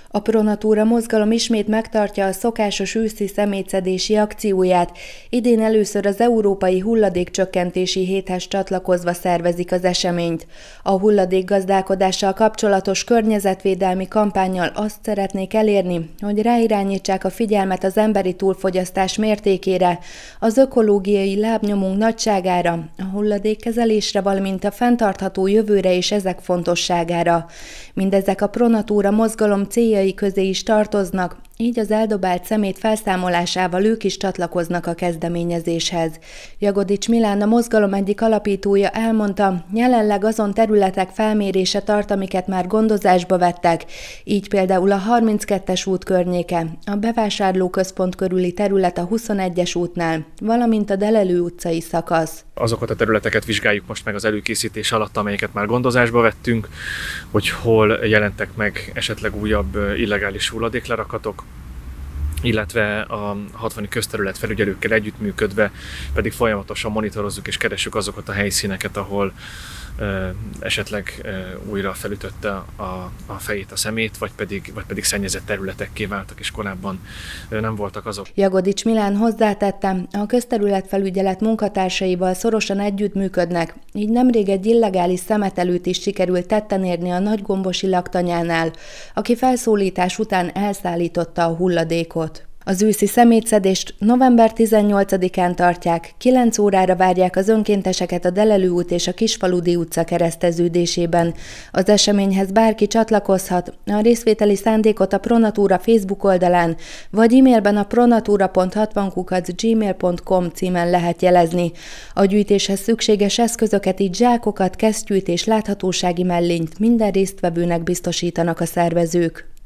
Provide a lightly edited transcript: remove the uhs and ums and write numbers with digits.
A Pro-Natura mozgalom ismét megtartja a szokásos őszi szemétszedési akcióját. Idén először az Európai Hulladékcsökkentési Héthez csatlakozva szervezik az eseményt. A hulladékgazdálkodással kapcsolatos környezetvédelmi kampánnyal azt szeretnék elérni, hogy ráirányítsák a figyelmet az emberi túlfogyasztás mértékére, az ökológiai lábnyomunk nagyságára, a hulladékkezelésre, valamint a fenntartható jövőre és ezek fontosságára. Mindezek a Pro-Natura mozgalom céljai közé is tartoznak, így az eldobált szemét felszámolásával ők is csatlakoznak a kezdeményezéshez. Jagodics Milán, a mozgalom egyik alapítója elmondta, jelenleg azon területek felmérése tart, amiket már gondozásba vettek, így például a 32-es út környéke, a bevásárlóközpont körüli terület a 21-es útnál, valamint a Delelő utcai szakasz. Azokat a területeket vizsgáljuk most meg az előkészítés alatt, amelyeket már gondozásba vettünk, hogy hol jelentek meg esetleg újabb illegális hulladéklerakatok, illetve a 60 közterület felügyelőkkel együttműködve pedig folyamatosan monitorozzuk és keressük azokat a helyszíneket, ahol esetleg újra felütötte a fejét a szemét, vagy pedig szennyezett területekké váltak, és korábban nem voltak azok. Jagodics Milán hozzátette, a közterületfelügyelet munkatársaival szorosan együttműködnek, így nemrég egy illegális szemetelőt is sikerült tetten érni a Nagygombosi laktanyánál, aki felszólítás után elszállította a hulladékot. Az őszi szemétszedést november 18-án tartják, 9 órára várják az önkénteseket a Delelő út és a Kisfaludy utca kereszteződésében. Az eseményhez bárki csatlakozhat, a részvételi szándékot a Pro-Natura Facebook oldalán, vagy e-mailben a pronatura.60@gmail.com címen lehet jelezni. A gyűjtéshez szükséges eszközöket, így zsákokat, kesztyűt és láthatósági mellényt minden résztvevőnek biztosítanak a szervezők.